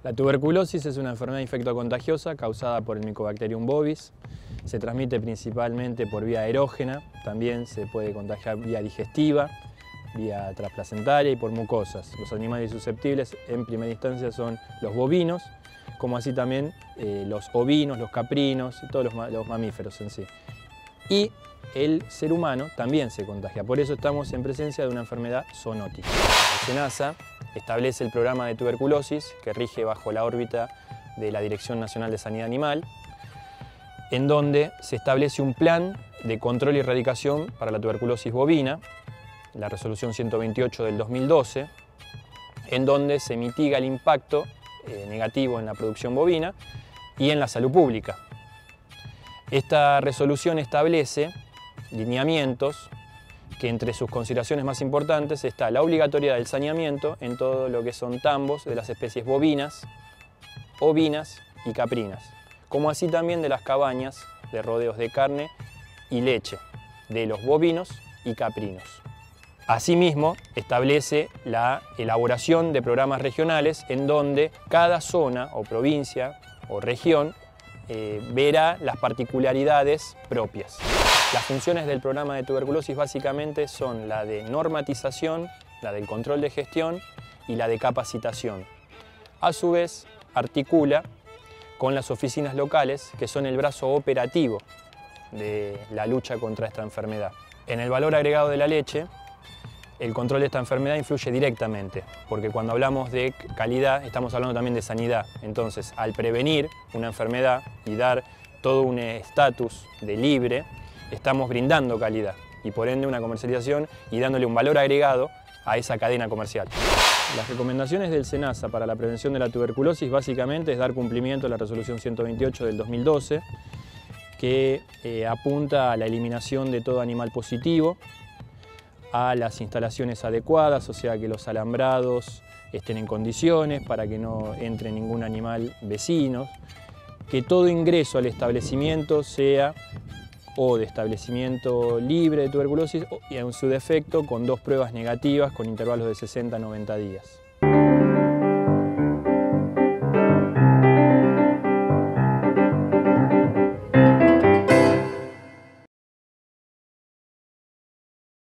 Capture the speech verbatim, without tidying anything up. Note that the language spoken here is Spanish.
La tuberculosis es una enfermedad infectocontagiosa causada por el Mycobacterium bovis. Se transmite principalmente por vía aerógena, también se puede contagiar vía digestiva, vía transplacentaria y por mucosas. Los animales susceptibles en primera instancia son los bovinos, como así también eh, los ovinos, los caprinos y todos los, los mamíferos en sí. Y el ser humano también se contagia, por eso estamos en presencia de una enfermedad zoonótica. El SENASA establece el programa de tuberculosis que rige bajo la órbita de la Dirección Nacional de Sanidad Animal, en donde se establece un plan de control y erradicación para la tuberculosis bovina, la resolución ciento veintiocho del dos mil doce, en donde se mitiga el impacto eh, negativo en la producción bovina y en la salud pública. Esta resolución establece lineamientos que entre sus consideraciones más importantes está la obligatoriedad del saneamiento en todo lo que son tambos de las especies bovinas, ovinas y caprinas, como así también de las cabañas de rodeos de carne y leche de los bovinos y caprinos. Asimismo, establece la elaboración de programas regionales en donde cada zona o provincia o región eh, verá las particularidades propias. Las funciones del programa de tuberculosis básicamente son la de normatización, la del control de gestión y la de capacitación. A su vez, articula con las oficinas locales, que son el brazo operativo de la lucha contra esta enfermedad. En el valor agregado de la leche, el control de esta enfermedad influye directamente, porque cuando hablamos de calidad estamos hablando también de sanidad. Entonces, al prevenir una enfermedad y dar todo un estatus de libre, estamos brindando calidad y por ende una comercialización y dándole un valor agregado a esa cadena comercial. Las recomendaciones del SENASA para la prevención de la tuberculosis básicamente es dar cumplimiento a la resolución ciento veintiocho del dos mil doce, que eh, apunta a la eliminación de todo animal positivo, a las instalaciones adecuadas, o sea que los alambrados estén en condiciones para que no entre ningún animal vecino, que todo ingreso al establecimiento sea o de establecimiento libre de tuberculosis y en su defecto con dos pruebas negativas con intervalos de sesenta a noventa días.